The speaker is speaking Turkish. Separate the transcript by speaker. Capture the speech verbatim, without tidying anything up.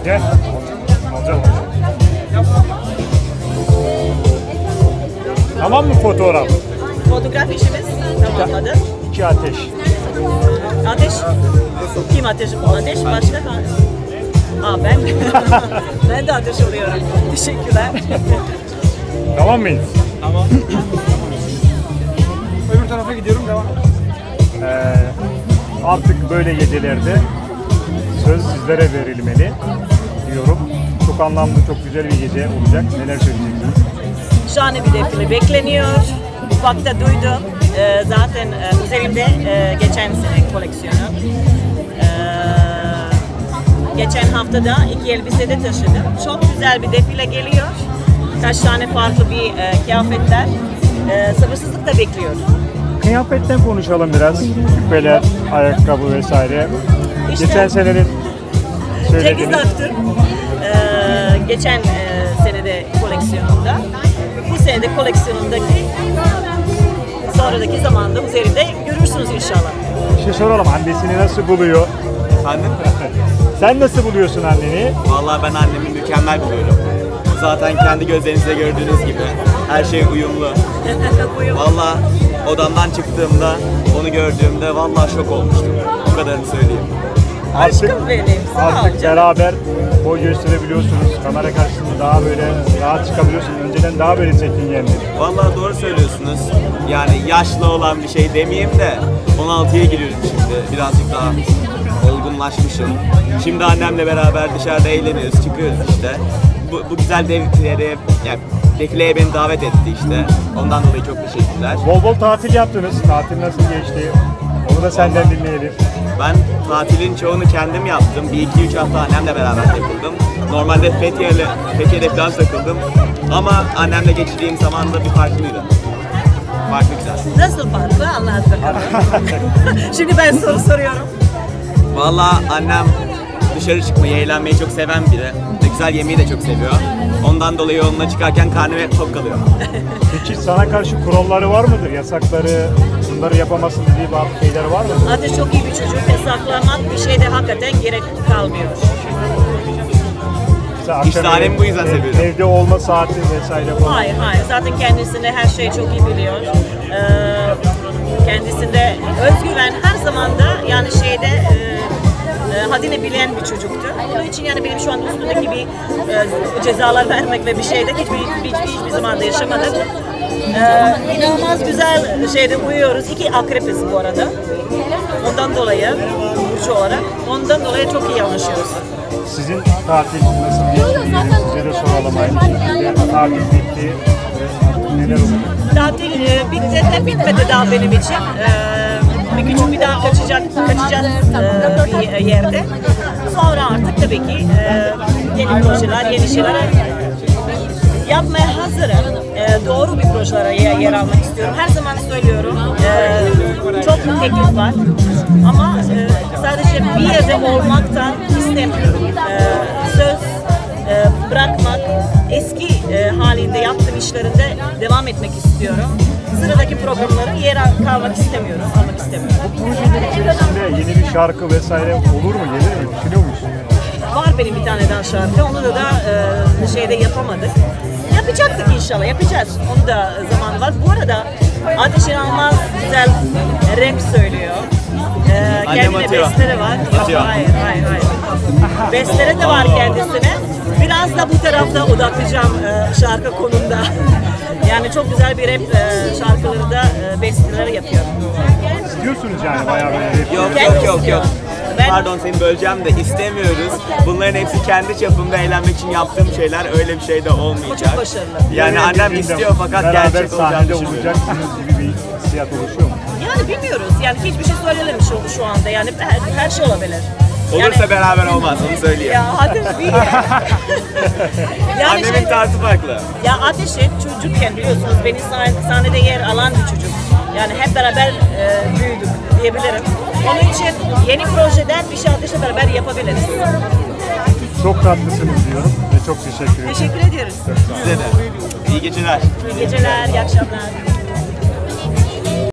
Speaker 1: Gel. Alacağım. Tamam mı fotoğraf?
Speaker 2: Fotoğraf işimiz tamamladı.
Speaker 1: İki ateş.
Speaker 2: Ateş. Kim ateş? Ateş başka mı? Aa ben. Ben de ateş oluyorum. Teşekkürler.
Speaker 1: Tamam mıyız?
Speaker 3: Tamam. Öbür tarafa gidiyorum, devam.
Speaker 1: Ee, artık böyle gecelerde söz sizlere verilmeli diyorum. Çok anlamlı, çok güzel bir gece olacak. Neler söyleyeceksiniz?
Speaker 2: Şahane bir defile bekleniyor. Ufakta duydum. Ee, zaten e, üzerimde e, geçen sene koleksiyonu. Ee, geçen hafta da iki elbise de taşıdım. Çok güzel bir defile geliyor. Kaç tane farklı bir e, kıyafetler. E, sabırsızlıkla bekliyor.
Speaker 1: Kıyafetten konuşalım biraz. Küpeler, ayakkabı vesaire.
Speaker 2: İşte,
Speaker 1: Geçen senenin
Speaker 2: Cengiz
Speaker 1: söylediğiniz...
Speaker 2: Aktürk e, geçen e, senede koleksiyonunda. Bu senede koleksiyonundaki sonradaki zamanda üzerinde görürsünüz inşallah.
Speaker 1: Bir şey soralım, annesini nasıl buluyor?
Speaker 4: Efendim?
Speaker 1: Sen nasıl buluyorsun anneni?
Speaker 4: Vallahi ben annemi mükemmel buluyorum. Zaten kendi gözlerinizle gördüğünüz gibi her şey uyumlu.
Speaker 2: Buyurun.
Speaker 4: Vallahi odamdan çıktığımda, onu gördüğümde vallahi şok olmuştum. O kadarını söyleyeyim.
Speaker 2: Aşkım benim, sağ ol
Speaker 1: Artık
Speaker 2: canım.
Speaker 1: beraber boy gösterebiliyorsunuz. Kamera karşısında daha böyle rahat çıkabiliyorsunuz. Önceden daha böyle çekingendi.
Speaker 4: Vallahi doğru söylüyorsunuz. Yani yaşlı olan bir şey demeyeyim de on altıya giriyorum şimdi. Birazcık daha olgunlaşmışım. Şimdi annemle beraber dışarıda eğleniyoruz, çıkıyoruz işte. Bu, bu güzel defileye, yani defileye beni davet etti işte. Ondan dolayı çok teşekkürler.
Speaker 1: Bol bol tatil yaptınız. Tatil nasıl geçti? Onu da senden dinleyelim.
Speaker 4: Ben tatilin çoğunu kendim yaptım. Bir iki üç hafta annemle beraber takıldım. Normalde Fethiye'yle, Fethiye'de falan takıldım. Ama annemle geçirdiğim zaman da bir farklıydı. Farklı güzel.
Speaker 2: Nasıl farklı anlat bakalım. Şimdi ben soru soruyorum.
Speaker 4: Vallahi annem dışarı çıkmayı, eğlenmeyi çok seven biri. Ve güzel yemeği de çok seviyor. Ondan dolayı onunla çıkarken karnım hep tok kalıyor.
Speaker 1: Peki sana karşı kuralları var mıdır? Yasakları, bunları yapamazsın dediği bazı şeyler var mıdır?
Speaker 2: Ateş çok iyi bir çocuk ve saklamak bir şeyde hakikaten gerek kalmıyor.
Speaker 1: Mesela
Speaker 4: İşte
Speaker 1: akşam
Speaker 4: annemi bu yüzden
Speaker 1: ev-
Speaker 4: seviyorum.
Speaker 1: Evde olma saati vesaire falan.
Speaker 2: Hayır hayır zaten kendisine her şeyi çok iyi biliyor. Ee, kendisinde özgüven her zaman da yani şeyde e, e, haddini bilen bir çocuktu. Onun için yani benim şu an üstündeki bir e, cezalar vermek ve bir şeyde hiçbir, hiçbir, hiçbir zaman da yaşamadım. Ee, inanılmaz güzel şeyde uyuyoruz. İki akrepiz bu arada. Ondan dolayı burcu olarak. Ondan dolayı çok iyi anlaşıyoruz.
Speaker 1: Sizin tatil nasıl geçti? Size de soralım aynı şekilde. Tatil bitti. Neler oldu?
Speaker 2: Tatil e, bitti de bitmedi daha benim için. E, bir küçük bir daha kaçacak, kaçacağız e, bir yerde. Sonra artık tabii ki e, yeni projeler, yeni şeyler yapmaya hazırım. E, doğru bir projelere yer, yer almak istiyorum. Her zaman söylüyorum. E, çok teklif var. Ama e, sadece bir yerde olmaktan istemiyorum. E, söz e, bırakmak, eski e, halinde yaptığım işlerinde devam etmek istiyorum. Sıradaki programlara yer al- kalmak istemiyorum, almak istemiyorum.
Speaker 1: Bu projelerin içerisinde yeni bir şarkı vesaire olur mu? Gelir mi? Düşünüyor musun?
Speaker 2: Var benim bir tane daha şarkı, onu da, da e, şeyde yapamadık. Yapacaktık inşallah, yapacağız. Onu da zaman var. Bu arada Ateş İnanılmaz güzel rap söylüyor. E,
Speaker 4: Annem
Speaker 2: kendine
Speaker 4: atıyor.
Speaker 2: bestleri var. Yok,
Speaker 4: Atıyor.
Speaker 2: hayır, hayır, hayır. Bestleri de var kendisine. Biraz da bu tarafta odaklayacağım e, şarkı konumda. Yani çok güzel bir rap e, şarkıları da e, besteler yapıyor.
Speaker 1: İstiyorsunuz yani bayağı böyle rap.
Speaker 4: Yok
Speaker 2: Kendisi
Speaker 4: yok yok
Speaker 2: istiyor.
Speaker 4: yok.
Speaker 2: Ben-
Speaker 4: Pardon seni böleceğim de istemiyoruz. Bunların hepsi kendi çapımda eğlenmek için yaptığım şeyler. Öyle bir şey de olmayacak.
Speaker 2: O çok başarılı.
Speaker 4: Yani
Speaker 1: Böyle
Speaker 4: annem
Speaker 1: bir filmde
Speaker 4: istiyor fakat
Speaker 1: beraber
Speaker 4: gerçek olacağını
Speaker 1: sahnede
Speaker 4: düşünmüyorum.
Speaker 1: olacaksınız gibi bir hissiyat oluşuyor mu?
Speaker 2: Yani bilmiyoruz. Yani hiçbir şey söylememiş oldu şu anda. Yani her, her şey olabilir.
Speaker 4: Olursa
Speaker 2: Yani-
Speaker 4: beraber olmaz onu söyleyeyim.
Speaker 2: Ya Ateş değil. Yani
Speaker 4: Annemin
Speaker 2: şey,
Speaker 4: tarzı farklı.
Speaker 2: ya Ateş'in çocukken biliyorsunuz beni sah- sahnede yer alan bir çocuk. Yani hep beraber e, büyüdük diyebilirim. Onun için yeni projeden bir şey Ateş'le beraber yapabiliriz.
Speaker 1: Çok tatlısınız diyorum ve çok teşekkür ederim.
Speaker 2: Teşekkür ediyoruz.
Speaker 4: Size de. İyi geceler.
Speaker 2: İyi geceler, iyi akşamlar.